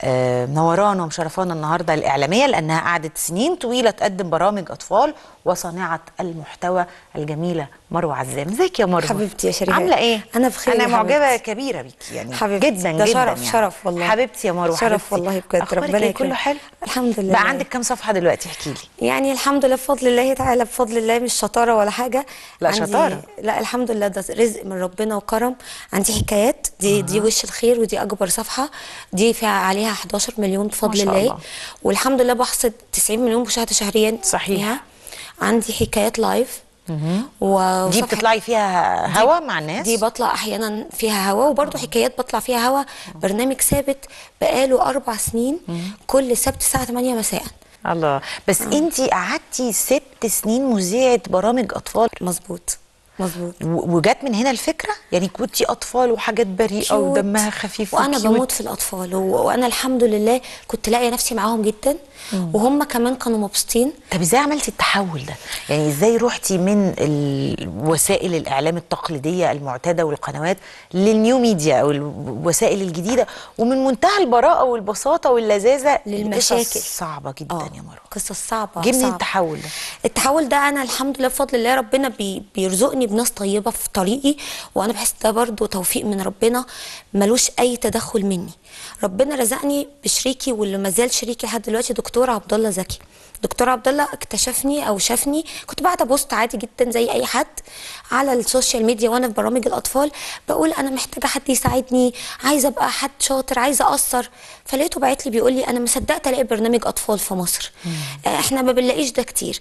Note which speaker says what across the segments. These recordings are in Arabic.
Speaker 1: منورانا ومشرفانا النهارده الاعلاميه، لانها قعدت سنين طويله تقدم برامج اطفال وصانعه المحتوى الجميله مروه عزام. ازيك يا مروه؟
Speaker 2: حبيبتي يا شريهان،
Speaker 1: عامله ايه؟
Speaker 2: انا بخير.
Speaker 1: انا معجبه كبيره بيكي يعني
Speaker 2: حبيبتي.
Speaker 1: جدا
Speaker 2: ده
Speaker 1: جدا
Speaker 2: شرف
Speaker 1: يعني.
Speaker 2: شرف والله
Speaker 1: حبيبتي يا مروه،
Speaker 2: شرف
Speaker 1: حبيبتي.
Speaker 2: والله بجد.
Speaker 1: اخبارك
Speaker 2: ربنا
Speaker 1: ايه؟
Speaker 2: يكرمك.
Speaker 1: كله حلو
Speaker 2: الحمد لله.
Speaker 1: بقى عندك كام صفحه دلوقتي؟ احكي لي.
Speaker 2: يعني الحمد لله بفضل الله تعالى، بفضل الله، مش شطاره ولا حاجه.
Speaker 1: لا
Speaker 2: عندي
Speaker 1: شطاره.
Speaker 2: لا الحمد لله، ده رزق من ربنا وكرم. عندي حكايات دي وش الخير، ودي اكبر صفحه، دي فيها عليها 11 مليون بفضل
Speaker 1: ما شاء
Speaker 2: الله.
Speaker 1: الله.
Speaker 2: والحمد لله بحصد 90 مليون مشاهده شهريا
Speaker 1: صحيح.
Speaker 2: فيها. عندي حكايات لايف
Speaker 1: دي بتطلعي فيها هوا مع الناس؟
Speaker 2: دي بطلع احيانا فيها هوا، وبرضه حكايات بطلع فيها هوا. برنامج ثابت بقاله 4 سنين، كل سبت الساعه 8 مساء.
Speaker 1: الله. بس انتي قعدتي 6 سنين مذيعة برامج اطفال.
Speaker 2: مظبوط مظبوط.
Speaker 1: وجات من هنا الفكره؟ يعني كنتي اطفال وحاجات بريئه ودمها خفيف
Speaker 2: وانا
Speaker 1: وكيوت.
Speaker 2: بموت في الاطفال، وانا الحمد لله كنت لاقيه نفسي معاهم جدا، وهم كمان كانوا مبسوطين.
Speaker 1: طب ازاي عملتي التحول ده؟ يعني ازاي روحتي من وسائل الاعلام التقليديه المعتاده والقنوات للنيو ميديا او الوسائل الجديده، ومن منتهى البراءه والبساطه واللذاذه
Speaker 2: للمشاكل
Speaker 1: صعبه جدا يا مروه؟
Speaker 2: قصص صعبه.
Speaker 1: جه منين التحول ده؟
Speaker 2: التحول ده انا الحمد لله بفضل الله ربنا بيرزقني بناس طيبه في طريقي، وانا بحس ده برضو توفيق من ربنا، ملوش اي تدخل مني. ربنا رزقني بشريكي، واللي ما زال شريكي لحد دلوقتي دكتور عبد الله زكي. دكتور عبد الله اكتشفني او شافني، كنت بعت بوست عادي جدا زي اي حد على السوشيال ميديا وانا في برامج الاطفال، بقول انا محتاجه حد يساعدني، عايزه ابقى حد شاطر، عايزه اثر. فلقيته باعت لي بيقول لي انا ما صدقت الاقي برنامج اطفال في مصر. احنا ما بنلاقيش ده كتير.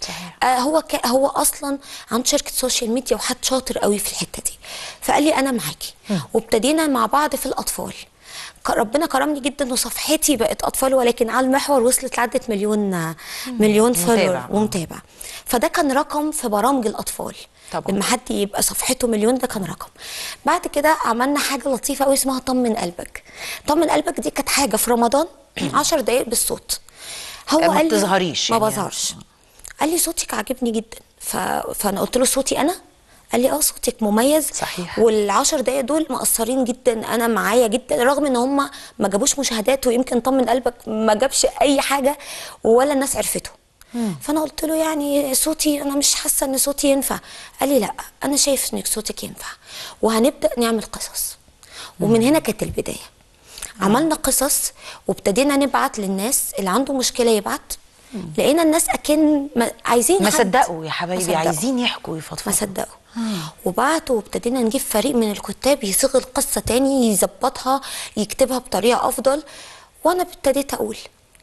Speaker 2: هو اصلا عنده شركه سوشيال ميديا وحد شاطر قوي في الحته دي. فقال لي انا معاكي، وابتدينا مع بعض في الاطفال. ربنا كرمني جدا وصفحتي بقت اطفال، ولكن على المحور وصلت لعدت مليون فولور ومتابع. فده كان رقم في برامج الاطفال طبعا. لما حد يبقى صفحته مليون ده كان رقم. بعد كده عملنا حاجه لطيفه قوي اسمها طمن قلبك. طمن قلبك دي كانت حاجه في رمضان 10 دقائق بالصوت. هو
Speaker 1: ما
Speaker 2: قال لي
Speaker 1: بتظهريش
Speaker 2: ما
Speaker 1: يعني
Speaker 2: بظهرش. قال لي صوتك عاجبني جدا. فانا قلت له صوتي انا؟ قال لي صوتك مميز.
Speaker 1: صحيح.
Speaker 2: وال10 دقايق دول مقصرين جدا انا معايا جدا، رغم ان هم ما جابوش مشاهدات، ويمكن طمن قلبك ما جابش اي حاجه ولا الناس عرفته. فانا قلت له يعني صوتي انا مش حاسه ان صوتي ينفع. قال لي لا انا شايف انك صوتك ينفع، وهنبدا نعمل قصص. ومن هنا كانت البدايه. عملنا قصص وابتدينا نبعت للناس اللي عنده مشكله يبعت. لقينا الناس عايزين
Speaker 1: ما صدقوا يا حبايبي، عايزين يحكوا ويفضفضوا.
Speaker 2: ما صدقوا. وبعتوا، وابتدينا نجيب فريق من الكتاب يصيغ القصه تاني، يظبطها، يكتبها بطريقه افضل. وانا ابتديت اقول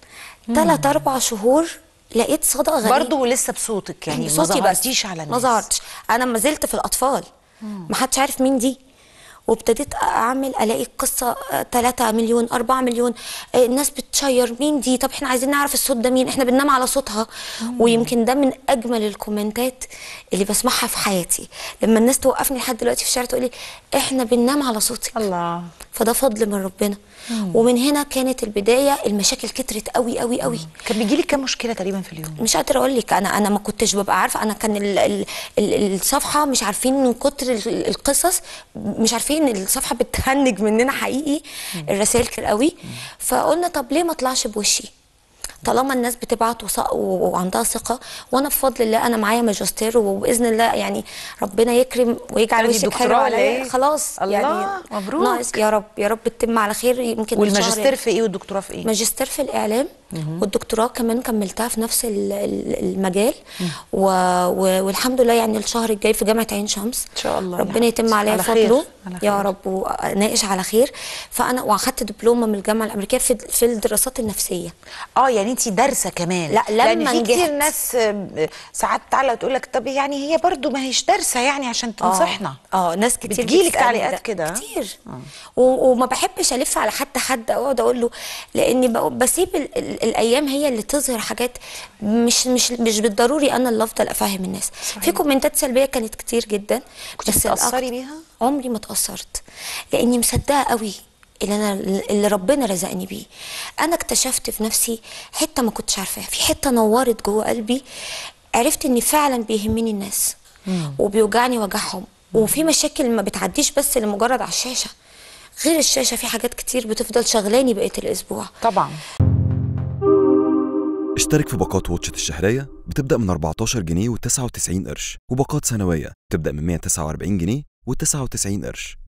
Speaker 2: 3-4 شهور لقيت صدى غريب.
Speaker 1: برضه لسه بصوتك يعني؟ ما ظهرتيش على الناس؟
Speaker 2: ما ظهرتش، انا ما زلت في الاطفال. ما حدش عارف مين دي. وابتديت اعمل الاقي القصه 3 مليون 4 مليون. الناس بتشير مين دي، طب احنا عايزين نعرف الصوت ده مين، احنا بننام على صوتها. ويمكن ده من اجمل الكومنتات اللي بسمعها في حياتي، لما الناس توقفني لحد دلوقتي في الشارع تقول لي احنا بننام على صوتك.
Speaker 1: الله.
Speaker 2: فده فضل من ربنا. ومن هنا كانت البدايه. المشاكل كترت قوي قوي قوي.
Speaker 1: كان بيجي لك كام مشكله تقريبا في اليوم؟
Speaker 2: مش قادره اقول لك. انا ما كنتش ببقى عارفه. انا كان الصفحه مش عارفين من كتر القصص، مش عارفين الصفحه بتهنج مننا حقيقي. الرسائل كتير قوي. فقلنا طب ليه ما اطلعش بوشي طالما الناس بتبعت وعندها ثقه. وانا بفضل الله انا معايا ماجستير، وباذن الله يعني ربنا يكرم ويجعل وشك حلو عليا. خلاص
Speaker 1: الله
Speaker 2: يعني
Speaker 1: مبروك.
Speaker 2: ناقص يا رب يا رب تتم على خير. يمكن
Speaker 1: والماجستير في ايه والدكتوراه في ايه؟
Speaker 2: ماجستير في الاعلام، والدكتوراه كمان كملتها في نفس المجال. والحمد لله يعني الشهر الجاي في جامعه عين شمس
Speaker 1: ان شاء الله
Speaker 2: ربنا يتم عليها فضله يا رب وناقش على خير. فانا واخدت دبلومه من الجامعه الامريكيه في الدراسات النفسيه.
Speaker 1: يعني انت دارسه كمان؟
Speaker 2: لا لما
Speaker 1: في كتير ناس ساعات تعالى تقول لك طب يعني هي برضو ما هيش دارسه يعني عشان تنصحنا.
Speaker 2: ناس كتير
Speaker 1: بتجيلك تعليقات كده
Speaker 2: كتير. وما بحبش الف على حد اقعد اقول له، لاني بسيب الايام هي اللي تظهر حاجات مش بالضروري انا اللي افضل افهم الناس. صحيح. في كومنتات سلبيه كانت كتير جدا.
Speaker 1: كنت بتتاثري بيها؟
Speaker 2: عمري ما اتاثرت، لاني مصدقه قوي اللي ربنا رزقني بيه. انا اكتشفت في نفسي حته ما كنتش عارفاها، في حته نورت جوه قلبي. عرفت اني فعلا بيهمني الناس وبيوجعني وجعهم، وفي مشاكل ما بتعديش بس لمجرد على الشاشه. غير الشاشه في حاجات كتير بتفضل شغلاني بقيه الاسبوع.
Speaker 1: طبعا.
Speaker 3: اشترك في باقات واتشت الشهرية بتبدأ من 14 جنيه و99 قرش، وباقات سنوية بتبدأ من 149 جنيه و99 قرش.